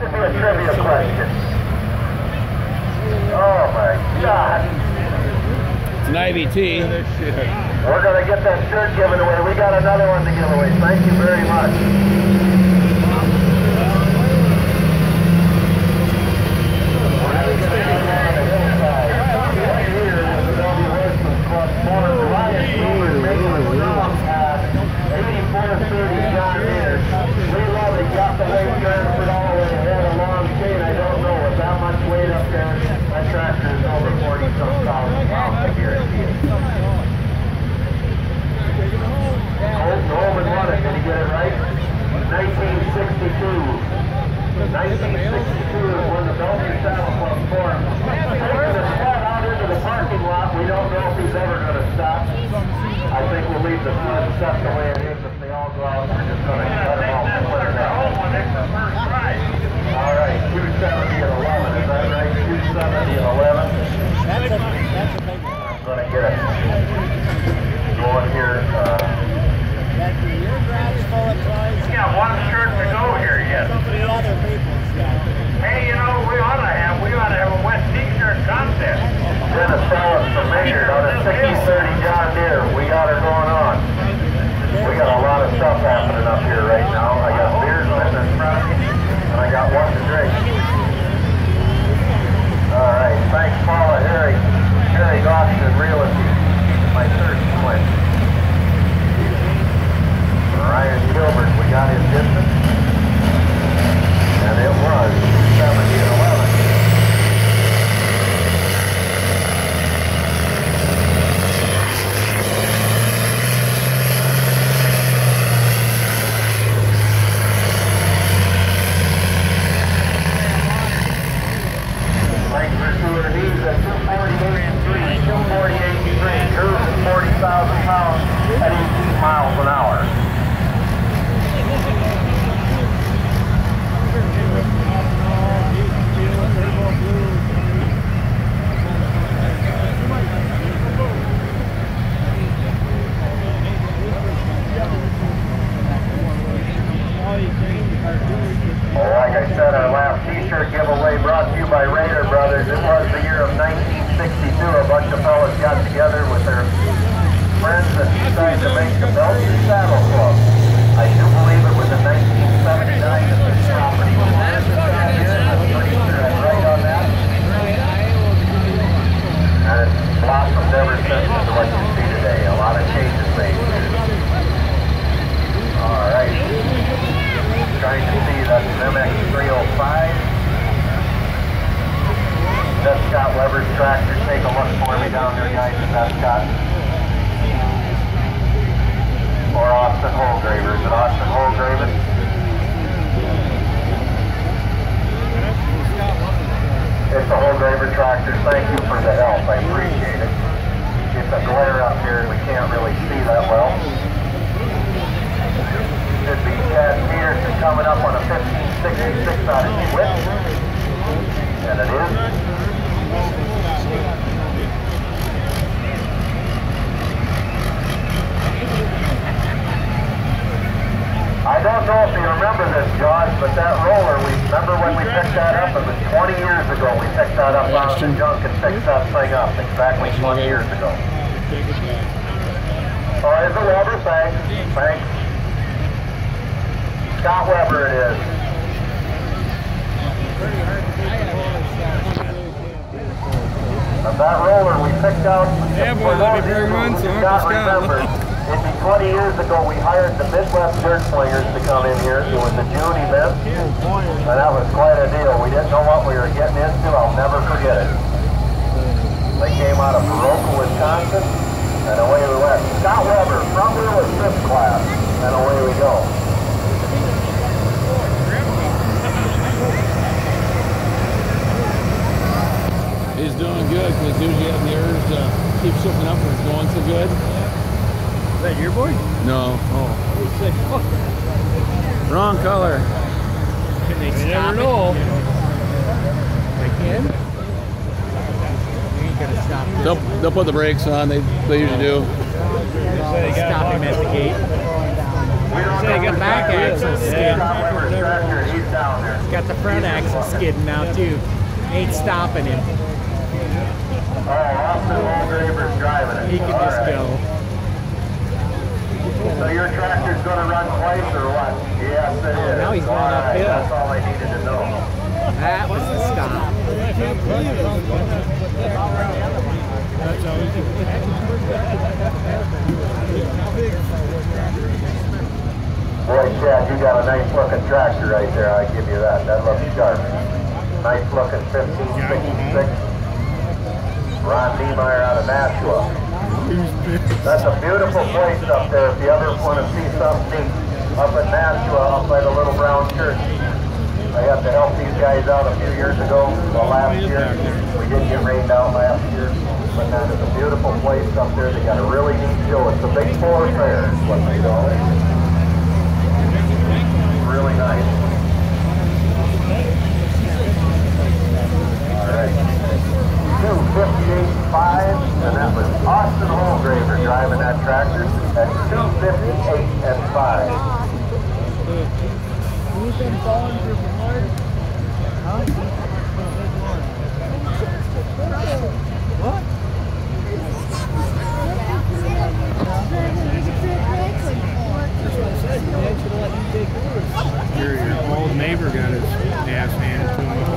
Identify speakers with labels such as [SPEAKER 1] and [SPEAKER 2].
[SPEAKER 1] Give me a trivia question. Oh my God.
[SPEAKER 2] It's an IVT.
[SPEAKER 1] We're going to get that shirt given away. We got another one to give away. Thank you very much. Norman won it. Did he get it right? 1962. 1962 is when the Belcher Saddle Club formed. Taking the sled out into the parking lot. We don't know if he's ever going to stop. I think we'll leave the sled set the way it is. If they all go out, we're just going to cut them off and put it down. All right, 270 and 11. Is that right? 270 and 11.
[SPEAKER 3] That's a big one.
[SPEAKER 1] I'm going to get it going here.
[SPEAKER 3] Your garage full of toys.
[SPEAKER 1] We got one shirt to go here yet.
[SPEAKER 3] Three other people's got.
[SPEAKER 1] Hey, you know, we ought to have a wet t-shirt contest. Dennis Ellis from Maynard on a 6030 John Deere. We got her going on. We got a lot of stuff happening up here right now. I got beers sitting in front of me, and I got one to drink. All right, thanks, Paula, Harry Gostin Realty, my third twin. Ryan Gilbert, we got his distance, and it was 70 and 11. Thanks for touring these at 248.3, 248.3, cruising 40,000 pounds at 18 miles an hour. Like I said, our last t-shirt giveaway brought to you by Raider Brothers. It was the year of 1962. A bunch of fellas got together with their friends and decided to make the Belcher Saddle Club. I do believe it was in 1979 that this property was purchased out here. I'm pretty sure I'm right on that. And it's blossomed ever since into what you see today. A lot of changes made. All right. Trying to see that MX 305. That's Scott Weber's tractor. Take a look for me down there, guys. That's Scott. Or Austin Holgraver. Is it Austin Holgraven? It's a Holgraver tractor. Thank you for the help. I appreciate it. It's a glare up here and we can't really see that well. Should be Chad Peterson coming up on a 1566 out of Schwinn. And it is. I don't know if you remember this, Josh, but that roller, remember when we picked that up? It was 20 years ago we picked that up out of the junk and fixed that thing up. Exactly 20 years ago. Oh, there's a Weber, thanks. Thanks. Scott Weber it is. Now that roller we picked out, for those of you who do not remember, it'd be 20 years ago we hired the Midwest Dirt Slingers to come in here. It was a June event, and that was quite a deal. We didn't know what we were getting into. I'll never forget it. They came out of Baroka, Wisconsin, and away we went. Scott Weber, front wheel was fifth class, and away we go.
[SPEAKER 2] He's doing good because usually have the urge to keep shifting up when it's going so good.
[SPEAKER 4] Is that your boy?
[SPEAKER 2] No. Oh. Wrong color.
[SPEAKER 4] Can they stop it? Know. They can? You ain't gonna stop it.
[SPEAKER 2] They'll put the brakes on. They usually do.
[SPEAKER 4] Stop him at the gate. Say they got back axle skid.
[SPEAKER 1] down there.
[SPEAKER 3] He's got the front axle skidding now too. Ain't stopping him.
[SPEAKER 1] Oh, Austin Walgraver's driving it.
[SPEAKER 3] He can just go.
[SPEAKER 1] So your tractor's going to run twice or what? Yes, it is.
[SPEAKER 3] Now he's going
[SPEAKER 1] All right,
[SPEAKER 3] uphill.
[SPEAKER 1] that's all I needed to know.
[SPEAKER 3] That was the stop.
[SPEAKER 1] Boy, Chad, you got a nice looking tractor right there. I give you that. That looks sharp. Nice looking 1566. Ron Niemeyer out of Nashua. That's a beautiful place up there. If you ever want to see something up in Nashua, up by the Little Brown Church. I got to help these guys out a few years ago. Well, last year. We didn't get rained out last year. But that is a beautiful place up there. They got a really neat show. It's a big Fuller Fair is what they call it. Really nice. Alright. 258.5, and that was Austin Walgraver driving that tractor at 258.5.
[SPEAKER 3] Who's been falling for more? What?
[SPEAKER 4] Your old neighbor got his ass handed to him.